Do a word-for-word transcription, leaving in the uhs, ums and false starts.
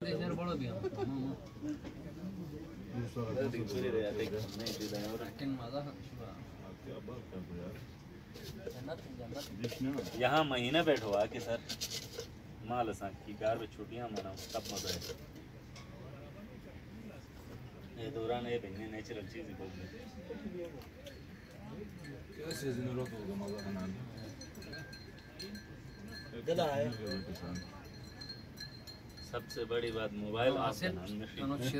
यार बड़ा भी मामा दूसरा दिखुरी रे आते नहीं दिदा और लेकिन मजा क्या बात कर रहे यार जन्नत जन्नत यहां महीना बैठो आ के सर माल सा की कार में छुट्टियां मनाओ तब मजा है ये दौरान ये बहने नेचुरल चीज ही बोल कैसे जिन्हों को मजा आना दिला है सबसे बड़ी बात मोबाइल